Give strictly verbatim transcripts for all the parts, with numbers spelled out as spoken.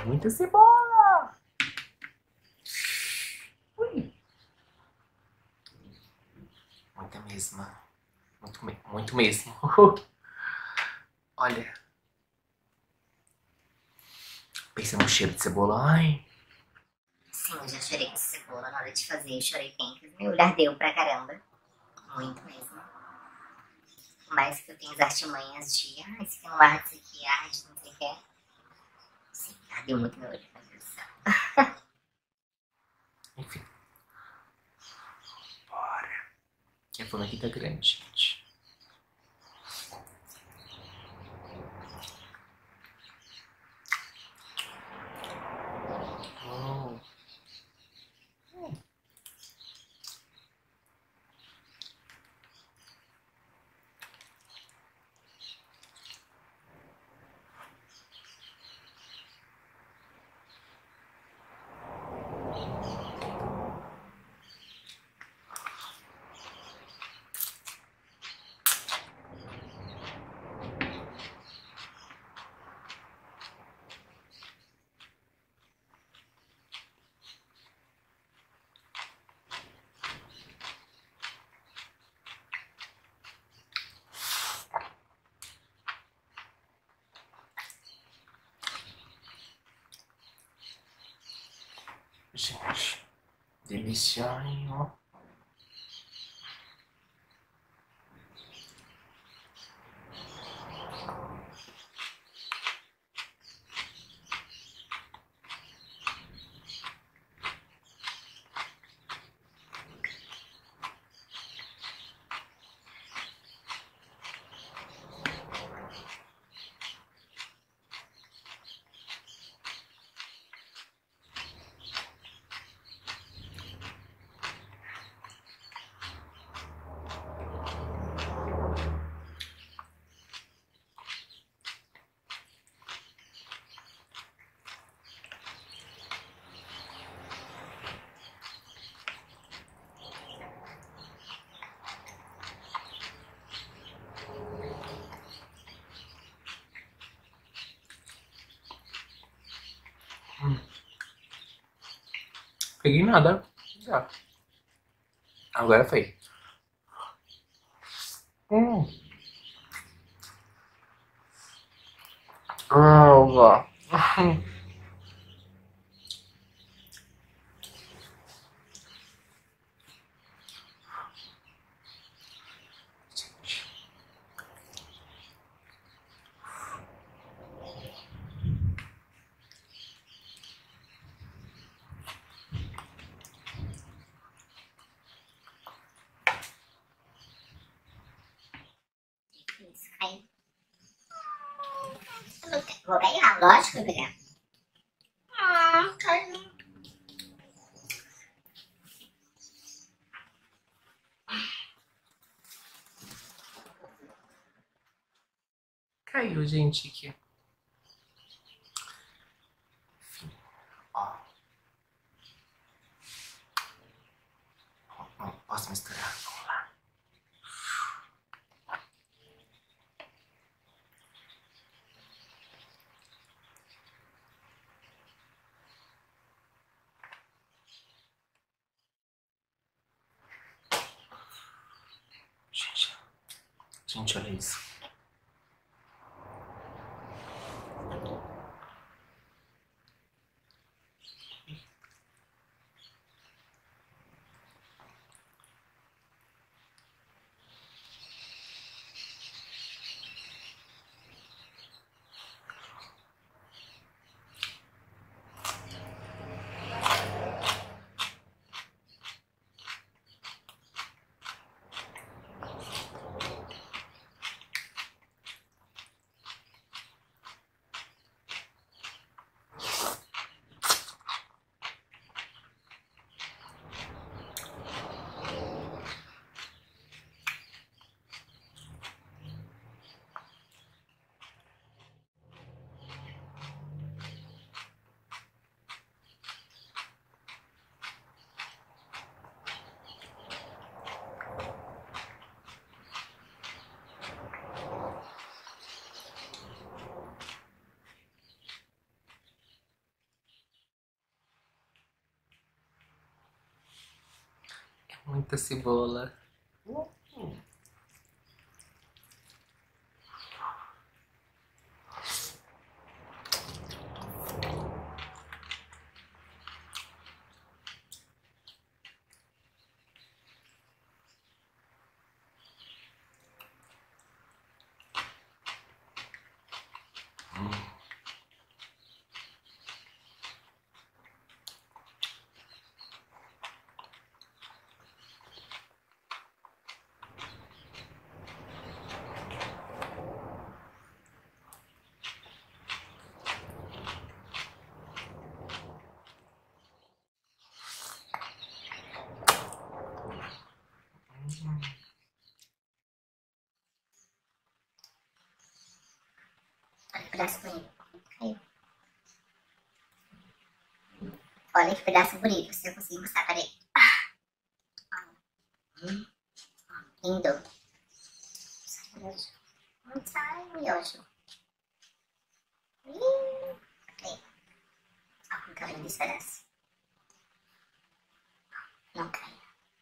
Muita cebola. Ui. Muita mesmo. Muito, me muito mesmo. Olha. Pensa no cheiro de cebola. Ai. Sim, eu já chorei com cebola na hora de fazer. Eu chorei bem. Meu olhar deu pra caramba. Muito mesmo. Por mais que eu tenha as artimanhas de, ah, isso aqui não arde, isso aqui arde, não sei o que. Sim, ardeu muito meu olho, meu Deus do céu. Enfim. Bora. Que a fome aqui tá grande, gente. Oh. Hum. Gente, deliciainho. Hum. Peguei nada. Já. Agora foi. Hum. Ah, Isso, aí. Vou pegar, lógico que eu vou pegar. Ah, caiu. caiu, gente, aqui. Enfim, ó. Não posso misturar. Vamos lá. Gente, gente, olha isso. muita cebola. Olha que pedaço bonito. Caiu. Olha que pedaço bonito. Se eu conseguir mostrar, peraí. Hum. Lindo. Sai, miojo. Não sai, miojo. Ih, ok. Ó, não caiu desse pedaço. Não cai.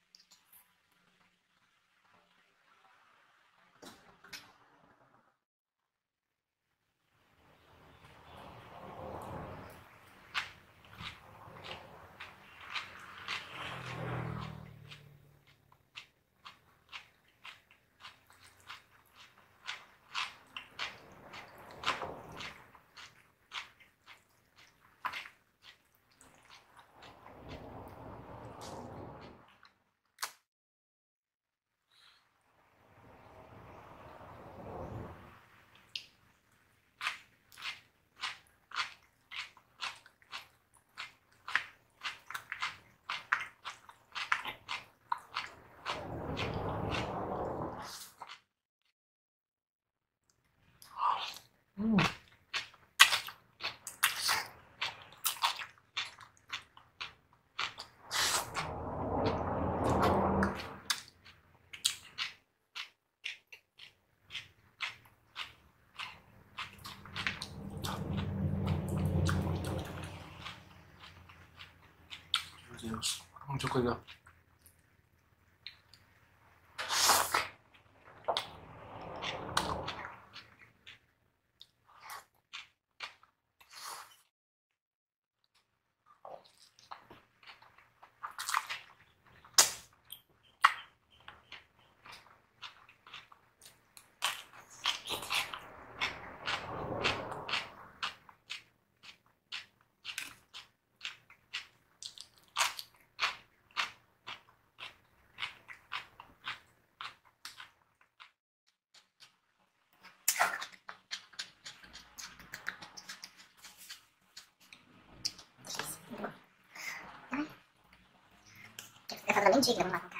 Hum. Meu Deus, muita coisa. Essa da mendiga, vamos lá.